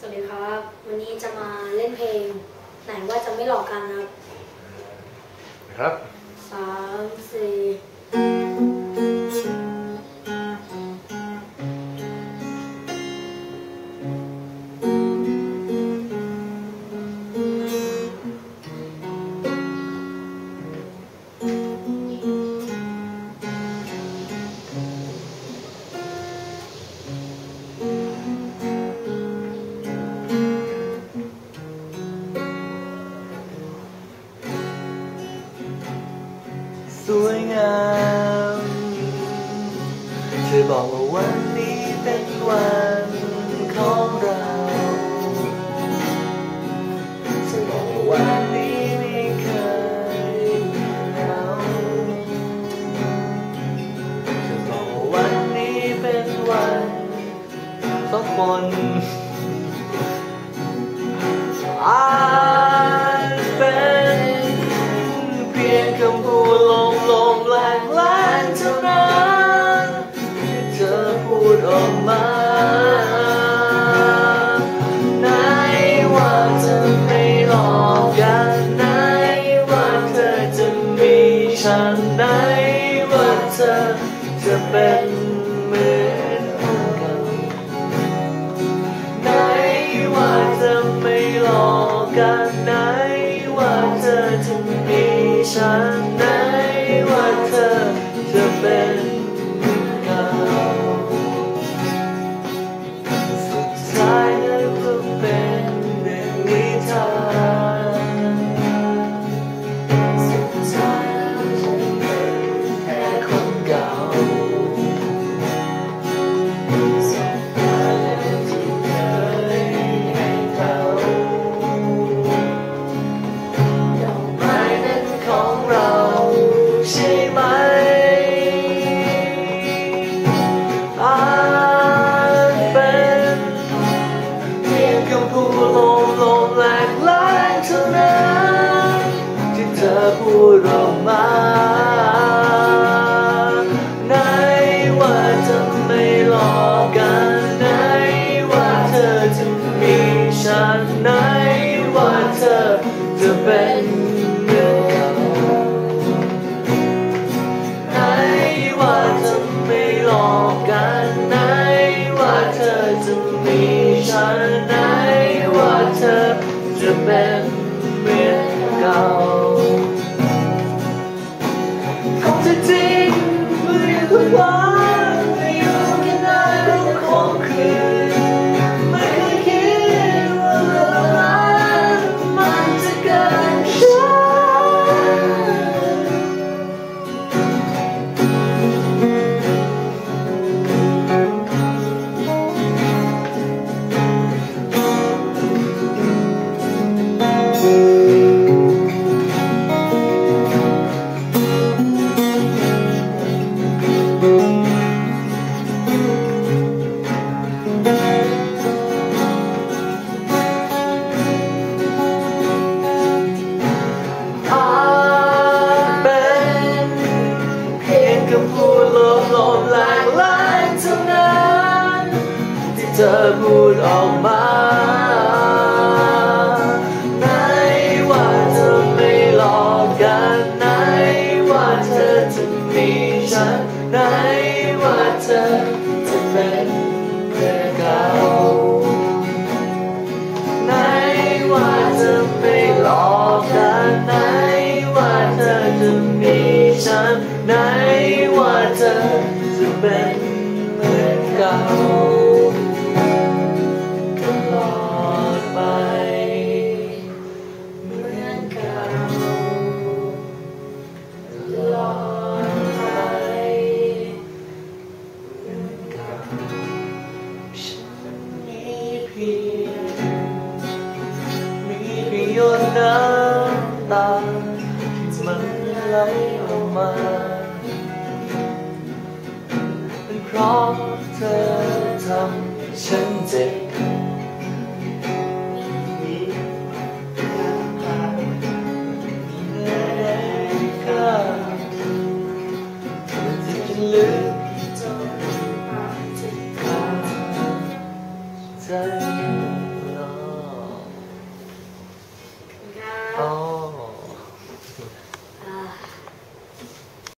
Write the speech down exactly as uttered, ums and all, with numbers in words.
วัสดีครับวันนี้จะมาเล่นเพลงไหนว่าจะไม่หลอกกันครับครับสามสี่สวยงามเธอบอกว่าวันนี้เป็นวันของเราเธอบอกว่าวันนี้ไม่เคยเหงาเธอบอกว่าวันนี้เป็นวันของคนอาจเป็นเพียงคำพูดลมลมแรงแรงเท่านั้นที่เธอพูดออกมาไหนว่าเธอไม่หลอกกันไหนว่าเธอจะมีฉันไหนว่าเธอจะเป็นเหมือนเก่าไหนว่าเธอไม่หลอกกันไหนว่าเธอจะมีฉันไหนว่าเธอจะเป็นเก่าสุดท้ายนั้นก็เป็นหนึ่งนิทานสุดท้ายแล้วฉันเป็นแค่คนเก่าสุดท้ายแล้วที่เคยให้เขาดอกไม้นั้นของเราใช่ไหมอาจเป็นเพียงคำพูดลมลมแรงแรงเท่านั้นที่เธอพูดออกมาไหนว่าจะไม่หลอกกันไหนว่าเธอจะมีฉันไหนว่าเธอจะเป็นเหมือนเก่าไหนว่าจะไม่หลอกกันไหนว่าเธอจะมีฉันไหนว่าเธอจะเป็นเหมือนเก่าของเธอจริงเมื่อคุณพบอยู่กันได้ทุกคงคืนไม่เคยคิดว่าเรื่องนั้นมันจะเกิดฉันคำพูดลมลมแรงแรงเท่านั้นที่เธอพูดออกมาไหนว่าเธอไม่หลอกกันไหนว่าเธอจะมีฉันไหนว่าเธอจะเป็นเหมือนเก่าไหนว่าเธอไม่หลอกกันไหนว่าเธอจะมีฉันไหนว่าเธอจะเป็นเหมือนเก่าตลอดไปเหมือนเก่าตลอดไปเหมือนเก่าฉันมีเพียงมีเพียงหยดน้ำตาที่มันไหลออกมาเพราะเธอทำฉันเจ็บมีน้ำตามีเนื้อแดงข้าจะลึกจนใจตลอ๋อ